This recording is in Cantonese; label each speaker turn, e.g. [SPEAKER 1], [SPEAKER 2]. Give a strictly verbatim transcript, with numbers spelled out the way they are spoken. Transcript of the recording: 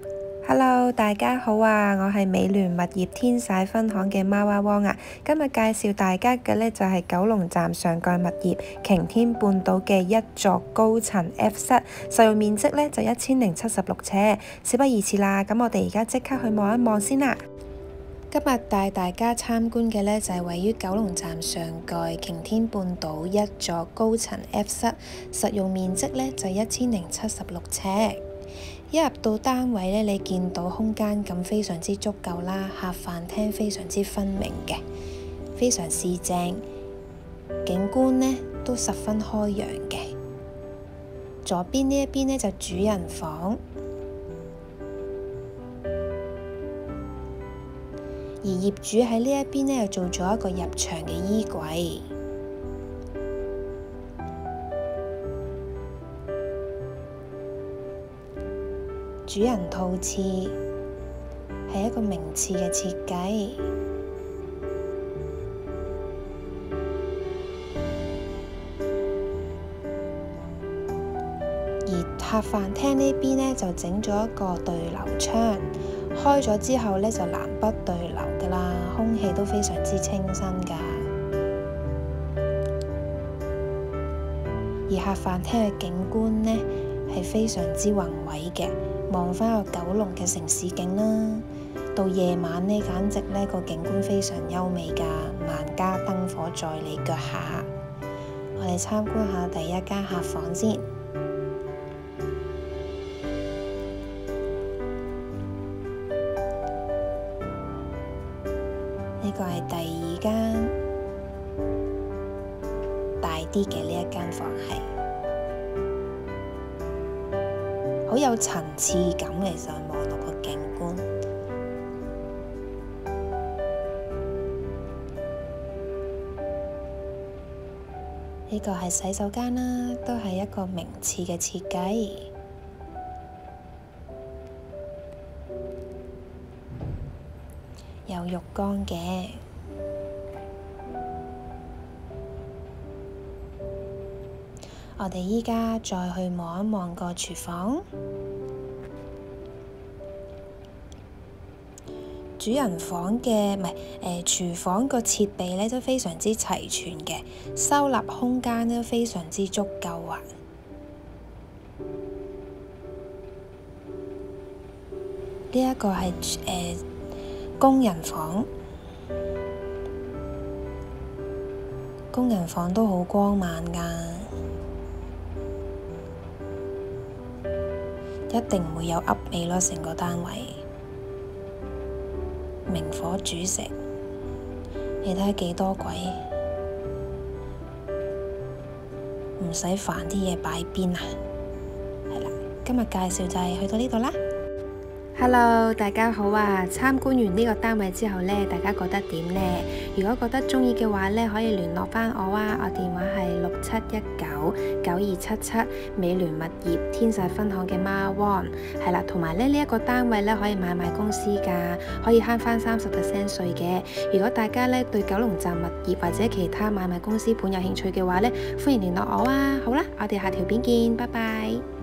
[SPEAKER 1] Hello， 大家好啊！我係美聯物業天璽分行嘅貓娃汪啊。今日介紹大家嘅呢就係九龍站上蓋物業擎天半島嘅一座高層 F 室，實用面積呢就一千零七十六尺。事不宜遲啦，咁我哋而家即刻去望一望先啦。今日帶大家參觀嘅呢就係位於九龍站上蓋擎天半島一座高層 F 室，實用面積呢就一千零七十六尺。一入到單位呢，你見到空間感非常之足夠啦，客飯廳非常之分明嘅，非常市正，景觀呢都十分開揚嘅。左邊呢一邊呢就主人房，而業主喺呢一邊呢又做咗一個入牆嘅衣櫃。主人套廁係一個名廁嘅設計，而客飯廳呢邊呢，就整咗一個對流窗，開咗之後呢，就南北對流㗎喇，空氣都非常之清新㗎。而客飯廳嘅景觀呢，係非常之宏偉嘅。望返個九龍嘅城市景啦，到夜晚呢，簡直呢個景觀非常優美㗎，萬家燈火在你腳下。我哋參觀下第一間客房先，呢個係第二間大啲嘅呢一間房係。好有層次感，其實望落個景觀。呢個係洗手間啦，都係一個名次嘅設計。有浴缸嘅。我哋依家再去望一望個廚房，主人房嘅唔係誒廚房個設備咧都非常之齊全嘅，收納空間都非常之足夠啊！呢一個係誒、呃、工人房，工人房都好光猛㗎。一定唔會有噏味咯，成個單位明火煮食，你睇下幾多鬼，唔使煩啲嘢擺邊啊！係啦，今日介紹就係去到呢度啦。Hello， 大家好啊！參觀完呢個單位之後呢，大家覺得點呢？如果覺得鍾意嘅話呢，可以聯絡返我啊！我電話係六七一九九二七七，美聯物業天璽分行嘅貓汪，係啦，同埋咧呢一個單位呢，可以買賣公司㗎，可以慳返三十 percent 稅嘅。如果大家呢對九龍站物業或者其他買賣公司盤有興趣嘅話呢，歡迎聯絡我啊！好啦，我哋下條片見，拜拜。